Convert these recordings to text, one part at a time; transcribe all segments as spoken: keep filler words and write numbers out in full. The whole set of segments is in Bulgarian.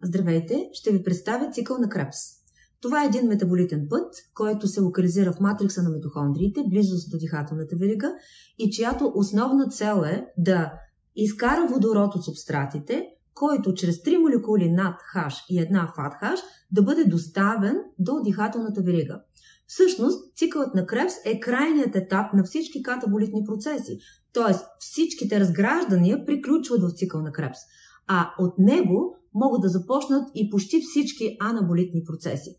Здравейте! Ще ви представя цикъл на Кребс. Това е един метаболитен път, който се локализира в матрикса на митохондриите, близост до дихателната верига и чиято основна цел е да изкара водород от субстратите, който чрез три молекули над H и една фат H да бъде доставен до дихателната верига. Всъщност, цикълът на Кребс е крайният етап на всички катаболитни процеси, т.е. всичките разграждания приключват в цикъл на Кребс, а от него могат да започнат и почти всички анаболитни процеси.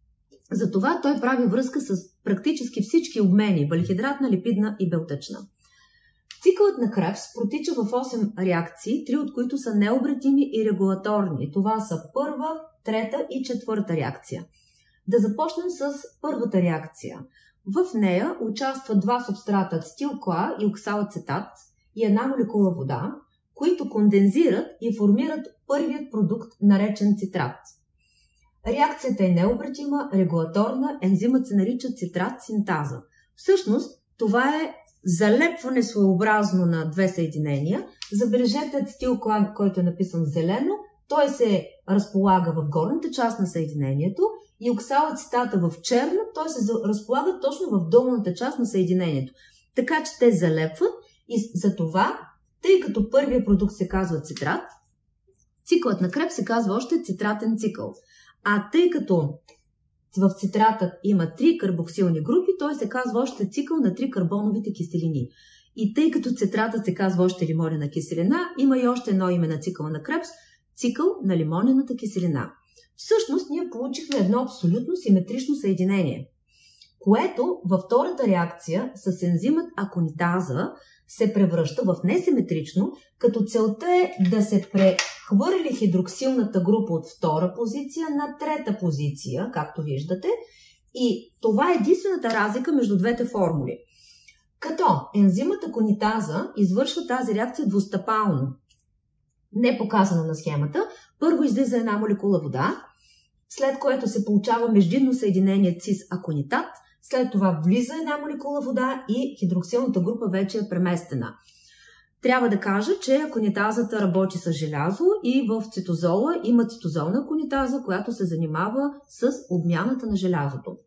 Затова той прави връзка с практически всички обмени – въглехидратна, липидна и белтъчна. Цикълът на Кребс протича в осем реакции, три от които са необратими и регулаторни. Това са първа, трета и четвърта реакция. Да започнем с първата реакция. В нея участват два субстрата ацетил-КоА и оксалацетат и една молекула вода, които кондензират и формират първият продукт, наречен цитрат. Реакцията е необратима, регулаторна, ензимът се нарича цитрат синтаза. Всъщност, това е залепване своеобразно на две съединения. Забележете ацетил-КоА, който е написан зелено, той се разполага в горната част на съединението и оксалацетата в черно, той се разполага точно в долната част на съединението. Така че те залепват и за това, тъй като първият продукт се казва цитрат, цикълът на Кребс се казва още цитратен цикъл. А тъй като в цитрата има три карбоксилни групи, той се казва още цикъл на три карбоновите киселини. И тъй като цитратът се казва още лимонена киселина, има и още едно име на цикъла на Кребс – цикъл на лимонената киселина. Всъщност ние получихме едно абсолютно симетрично съединение, което във втората реакция с ензимът аконитаза се превръща в несиметрично, като целта е да се прехвърли хидроксилната група от втора позиция на трета позиция, както виждате, и това е единствената разлика между двете формули. Като ензимът аконитаза извършва тази реакция двустъпално, не показана на схемата. Първо излиза една молекула вода, след което се получава междинно съединение цис-аконитат, след това влиза една молекула вода и хидроксилната група вече е преместена. Трябва да кажа, че аконитазата работи с желязо и в цитозола има цитозолна аконитаза, която се занимава с обмяната на желязото.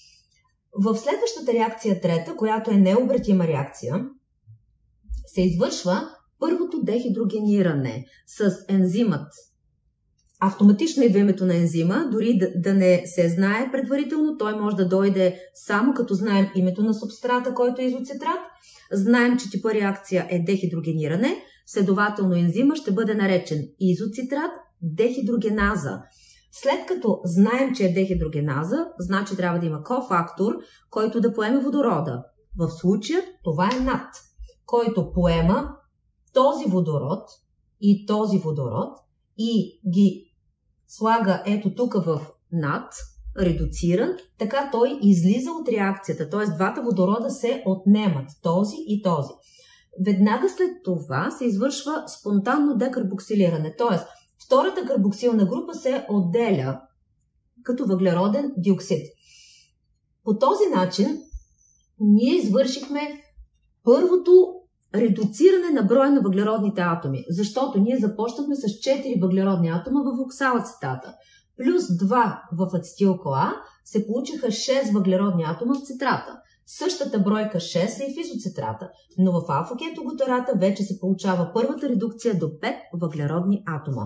В следващата реакция, трета, която е необратима реакция, се извършва първото дехидрогениране с ензимът. Автоматично идва името на ензима, дори да, да не се знае предварително, той може да дойде само като знаем името на субстрата, който е изоцитрат. Знаем, че типа реакция е дехидрогениране, следователно ензима ще бъде наречен изоцитрат дехидрогеназа. След като знаем, че е дехидрогеназа, значи трябва да има кофактор, който да поеме водорода. В случая това е над, който поема този водород и този водород и ги слага ето тук в над, редуциран, така той излиза от реакцията, т.е. двата водорода се отнемат, този и този. Веднага след това се извършва спонтанно декарбоксилиране, т.е. втората карбоксилна група се отделя като въглероден диоксид. По този начин ние извършихме първото редуциране на броя на въглеродните атоми, защото ние започнахме с четири въглеродни атома в оксалацетата, плюс два в ацетил-КоА, се получиха шест въглеродни атома в цитрата. Същата бройка шест е и в изоцитрата, но в алфа-кетогутарата вече се получава първата редукция до пет въглеродни атома.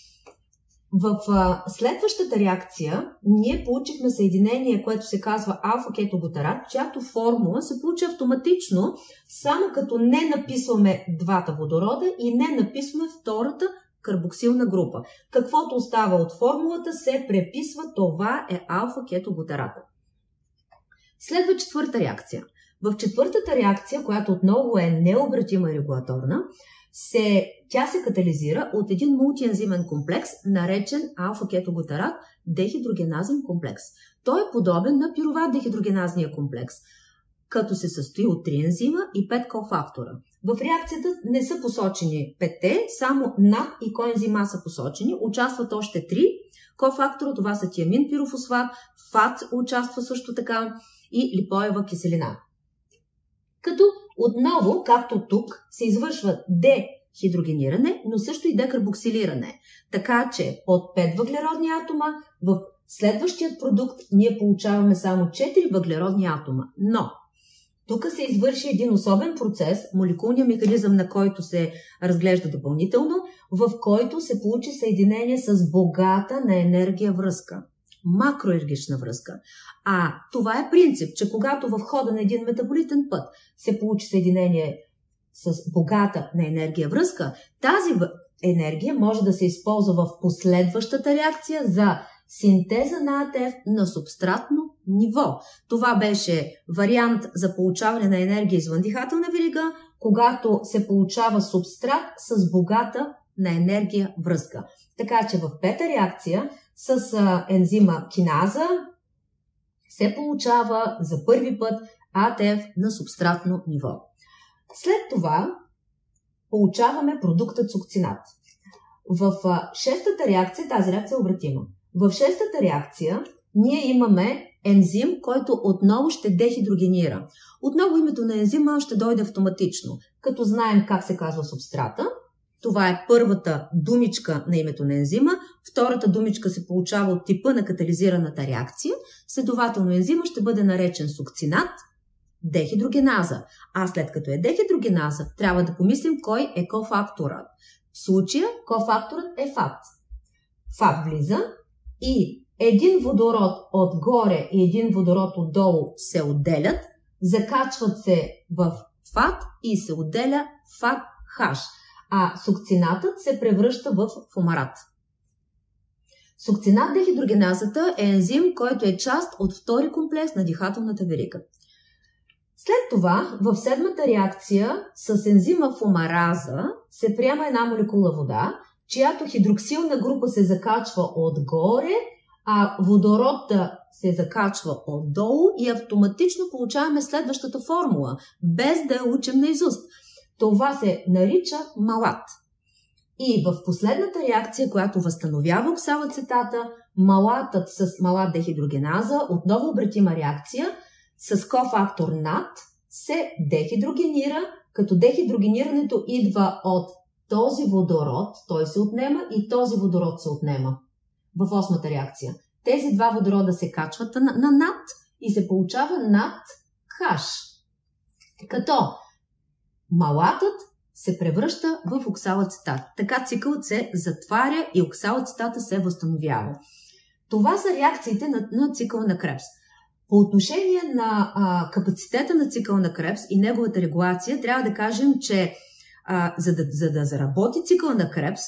В следващата реакция ние получихме съединение, което се казва алфа-кетогутарат, чиято формула се получи автоматично, само като не написваме двата водорода и не написваме втората карбоксилна група. Каквото остава от формулата се преписва, това е алфа-кетогутарата. Следва четвърта реакция. В четвъртата реакция, която отново е необратима и регулаторна, Се, тя се катализира от един мултиензимен комплекс, наречен алфа-кетогутарат дехидрогеназен комплекс. Той е подобен на пируват дехидрогеназния комплекс, като се състои от три ензима и пет кофактора. В реакцията не са посочени петте, само над и коензима са посочени. Участват още три кофактора, това са тиамин пирофосфат, фат участва също така и липоева киселина. Като отново, както тук, се извършва хидрогениране, но също и декарбоксилиране. Така че от пет въглеродни атома в следващият продукт ние получаваме само четири въглеродни атома. Но тук се извърши един особен процес, молекулният механизъм, на който се разглежда допълнително, в който се получи съединение с богата на енергия връзка. Макроенергична връзка. А това е принцип, че когато в хода на един метаболитен път се получи съединение с богата на енергия връзка, тази енергия може да се използва в последващата реакция за синтеза на А Т Ф на субстратно ниво. Това беше вариант за получаване на енергия извън дихателна верига, когато се получава субстрат с богата на енергия връзка. Така че в пета реакция с а, ензима киназа се получава за първи път А Т Ф на субстратно ниво. След това получаваме продуктът сукцинат. В а, шестата реакция, тази реакция е обратима. В шестата реакция ние имаме ензим, който отново ще дехидрогенира. Отново името на ензима ще дойде автоматично, като знаем как се казва субстрата. Това е първата думичка на името на ензима, втората думичка се получава от типа на катализираната реакция, следователно ензима ще бъде наречен сукцинат, дехидрогеназа. А след като е дехидрогеназа, трябва да помислим кой е кофакторът. В случая кофакторът е фат. Фат влиза и един водород отгоре и един водород отдолу се отделят, закачват се в фат и се отделя фат H, а сукцинатът се превръща в фумарат. Сукцинат дехидрогеназата е ензим, който е част от втори комплекс на дихателната верига. След това, в седмата реакция с ензима фумараза се приема една молекула вода, чиято хидроксилна група се закачва отгоре, а водородът се закачва отдолу и автоматично получаваме следващата формула, без да я учим наизуст. Това се нарича малат. И в последната реакция, която възстановява оксалацетата, малатът с малат дехидрогеназа, отново обратима реакция, с кофактор над се дехидрогенира, като дехидрогенирането идва от този водород, той се отнема и този водород се отнема. В осмата реакция. Тези два водорода се качват на, на над и се получава над хаш. Като малатът се превръща в оксалацетат. Така цикълът се затваря и оксалацетата се възстановява. Това са реакциите на, на цикъла на Кребс. По отношение на а, капацитета на цикъла на Кребс и неговата регулация, трябва да кажем, че а, за, да, за да заработи цикъла на Кребс,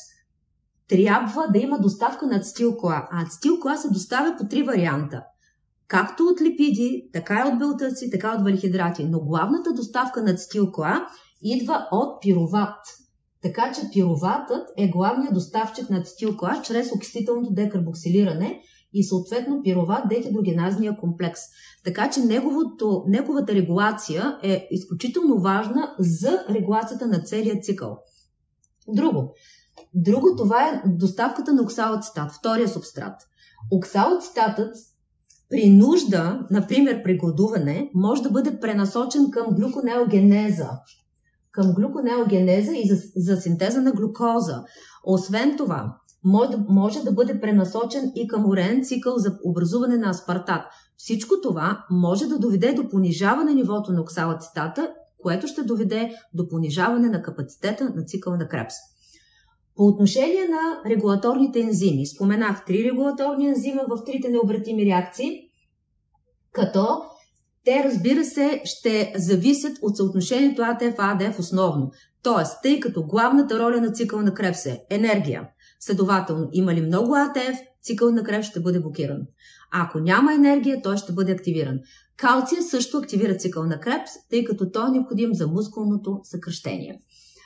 трябва да има доставка на ацетил-коа. А ацетил-коа се доставя по три варианта. Както от липиди, така и от белтъци, така и от валихидрати. Но главната доставка на ацетил-коа идва от пируват. Така че пируватът е главният доставчик на ацетил-коа чрез окислителното декарбоксилиране и съответно пируват дехидрогеназния комплекс. Така че неговото, неговата регулация е изключително важна за регулацията на целия цикъл. Друго. Друго, това е доставката на оксалацетат, втория субстрат. Оксалацетатът при нужда, например при гладуване, може да бъде пренасочен към глюконеогенеза. Към глюконеогенеза и за, за синтеза на глюкоза. Освен това, може, може да бъде пренасочен и към уреен цикъл за образуване на аспартат. Всичко това може да доведе до понижаване нивото на оксалацетата, което ще доведе до понижаване на капацитета на цикъла на Кребс. По отношение на регулаторните ензими, споменах три регулаторни ензима в трите необратими реакции, като те, разбира се, ще зависят от съотношението А Т Ф-А Д Ф основно. Тоест, тъй като главната роля на цикъл на Кребс е енергия, следователно, има ли много А Т Ф, цикъл на Кребс ще бъде блокиран. А ако няма енергия, той ще бъде активиран. Калция също активира цикъл на Кребс, тъй като той е необходим за мускулното съкращение.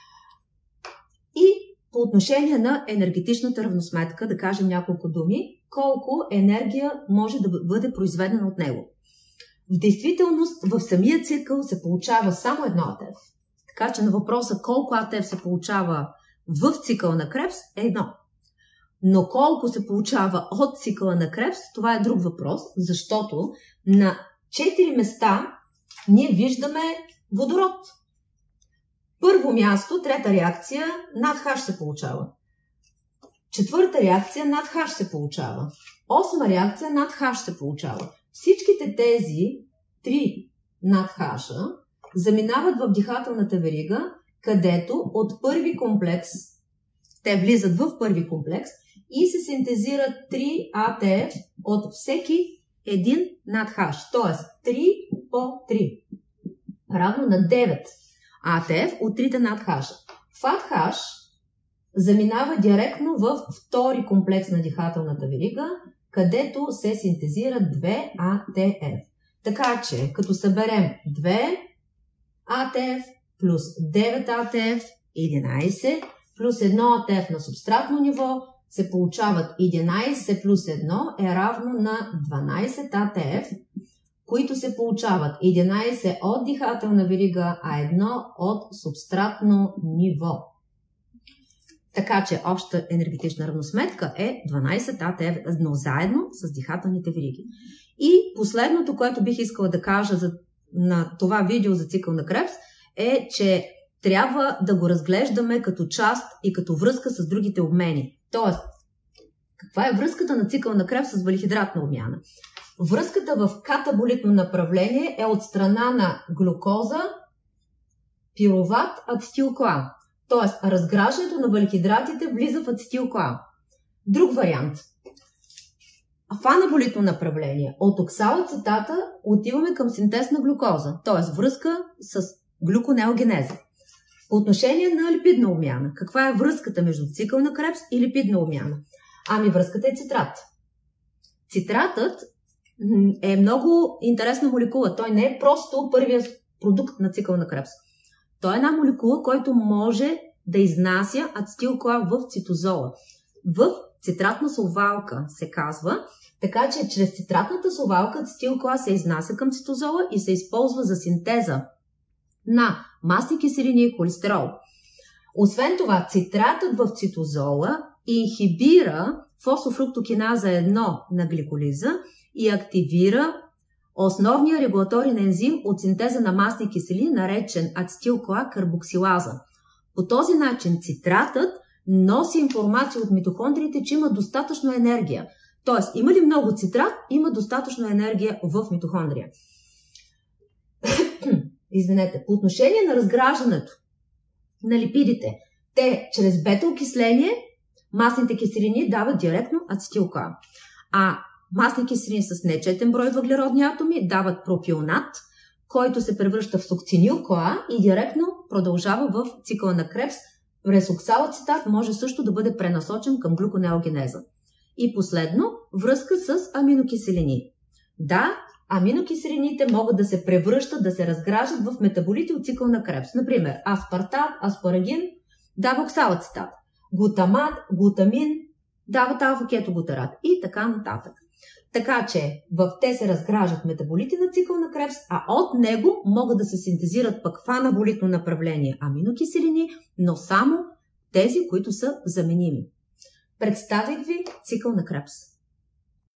И по отношение на енергетичната равносметка, да кажем няколко думи, колко енергия може да бъде произведена от него. В действителност, в самия цикъл се получава само едно А Т Ф. Така че на въпроса колко А Т Ф се получава в цикъла на Кребс е едно. Но колко се получава от цикъла на Кребс, това е друг въпрос, защото на четири места ние виждаме водород. Първо място, трета реакция, над H се получава. Четвърта реакция, над H се получава. Осма реакция, над H се получава. Всичките тези три над H заминават в дихателната верига, където от първи комплекс, те влизат в първи комплекс и се синтезират три А Т Ф от всеки един над H, т.е. три по три, равно на девет А Т Ф от трите над H. Ф А Х заминава директно в втори комплекс на дихателната верига, където се синтезират две А Т Ф. Така че, като съберем две А Т Ф плюс девет А Т Ф, единайсет, плюс едно А Т Ф на субстратно ниво, се получават единайсет плюс едно е равно на дванайсет А Т Ф, които се получават единайсет от дихателна верига, а едно от субстратно ниво. Така че обща енергетична равносметка е дванайсет А Т Ф, но заедно с дихателните вериги. И последното, което бих искала да кажа за, на това видео за цикъл на Кребс, е, че трябва да го разглеждаме като част и като връзка с другите обмени. Тоест, каква е връзката на цикъл на Кребс с въглехидратна обмяна? Връзката в катаболитно направление е от страна на глюкоза, пируват, ацетил-КоА. Тоест, разграждането на въглехидратите влиза в ацетил-КоА. Друг вариант. В анаболитно направление. От оксалацетата отиваме към синтез на глюкоза, т.е. връзка с глюконеогенеза. По отношение на липидна обмяна. Каква е връзката между цикъл на Кребс и липидна обмяна? Ами връзката е цитрат. Цитратът е много интересна молекула. Той не е просто първият продукт на цикъл на Кребс. Той е една молекула, който може да изнася ацетил-КоА в цитозола. В цитратна совалка се казва, така че чрез цитратната совалка ацетил-КоА се изнася към цитозола и се използва за синтеза на масни киселини и холестерол. Освен това, цитратът в цитозола инхибира фосфофруктокиназа едно на гликолиза и активира основния регулаторен ензим от синтеза на масни киселини, наречен ацетил-КоА карбоксилаза. По този начин цитратът носи информация от митохондриите, че има достатъчно енергия. Тоест, има ли много цитрат, има достатъчно енергия в митохондрия. Извинете, по отношение на разграждането на липидите, те чрез бета-окисление масните киселини дават директно ацетил-КоА. А масни киселини с нечетен брой въглеродни атоми дават пропионат, който се превръща в сукцинил-КоА и директно продължава в цикъла на Кребс. През оксалацетат може също да бъде пренасочен към глюконеогенеза. И последно, връзка с аминокиселини. Да, аминокиселините могат да се превръщат, да се разграждат в метаболити от цикъл на Кребс. Например, аспартат, аспарагин дава оксалацетат. Глутамат, глутамин дават алфа-кетоглутарат и така нататък. Така че в те се разграждат метаболити на цикъл на Кребс, а от него могат да се синтезират пък в анаболитно направление аминокиселини, но само тези, които са заменими. Представих ви цикъл на Кребс.